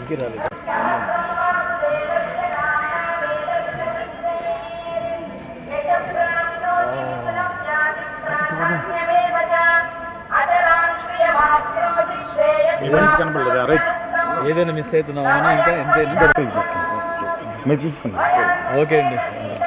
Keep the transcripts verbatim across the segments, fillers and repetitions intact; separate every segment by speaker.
Speaker 1: ఇంటికి రాలేదు.
Speaker 2: కనపడలేదా? రైట్,
Speaker 1: ఏదైనా మిస్ అవుతున్నావా ఇంకా ఎంతైనా
Speaker 2: మీరు తీసుకున్నా.
Speaker 1: ఓకే అండి.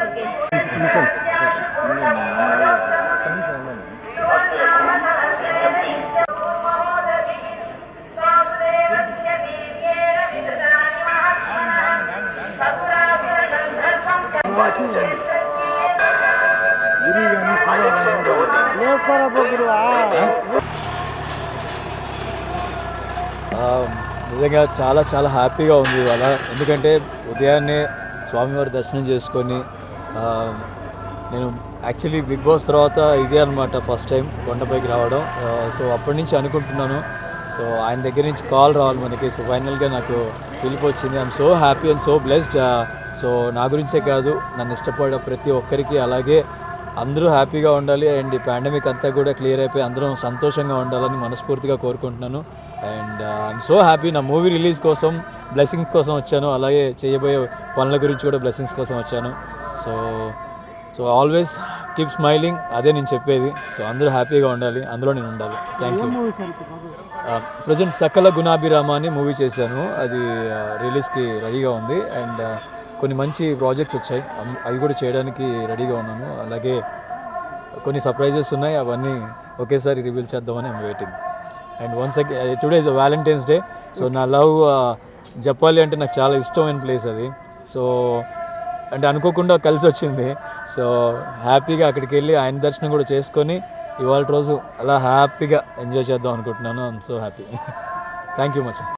Speaker 1: నిజంగా చాలా చాలా హ్యాపీగా ఉంది ఇవాళ. ఎందుకంటే ఉదయాన్నే స్వామివారి దర్శనం చేసుకొని, నేను యాక్చువల్లీ బిగ్ బాస్ తర్వాత ఇదే అనమాట ఫస్ట్ టైం కొండపైకి రావడం. సో అప్పటి నుంచి అనుకుంటున్నాను, సో ఆయన దగ్గర నుంచి కాల్ రావాలి మనకి. సో ఫైనల్గా నాకు పిలుపు వచ్చింది. I'm so happy and so blessed. So నా గురించే కాదు, నన్ను ఇష్టపడే ప్రతి ఒక్కరికి, అలాగే అందరూ హ్యాపీగా ఉండాలి అండ్ ఈ పాండమిక్ అంతా కూడా క్లియర్ అయిపోయి అందరం సంతోషంగా ఉండాలని మనస్ఫూర్తిగా కోరుకుంటున్నాను. And I'm so happy. నా మూవీ రిలీజ్ కోసం బ్లెస్సింగ్స్ కోసం వచ్చాను, అలాగే చేయబోయే పనుల గురించి కూడా బ్లెస్సింగ్స్ కోసం వచ్చాను. So so always keep smiling, అదే నేను చెప్పేది. సో అందరూ హ్యాపీగా ఉండాలి, అందులో నేను ఉండాలి. Thank you. ప్రజెంట్ సకల గుణాభిరామ అని మూవీ చేశాను, అది రిలీజ్కి రెడీగా ఉంది. అండ్ కొన్ని మంచి ప్రాజెక్ట్స్ వచ్చాయి, అవి కూడా చేయడానికి రెడీగా ఉన్నాను. అలాగే కొన్ని సర్ప్రైజెస్ ఉన్నాయి, అవన్నీ ఒకేసారి రివీల్ చేద్దామని I'm waiting. And once again today is Valentine's day. So నా లవ్ చెప్పాలి అంటే నాకు చాలా ఇష్టమైన ప్లేస్ అది. సో అంటే అనుకోకుండా కలిసి వచ్చింది. సో హ్యాపీగా అక్కడికి వెళ్ళి ఆయన దర్శనం కూడా చేసుకొని ఇవాళ రోజు అలా హ్యాపీగా ఎంజాయ్ చేద్దాం అనుకుంటున్నాను. I'm so happy. Thank you much.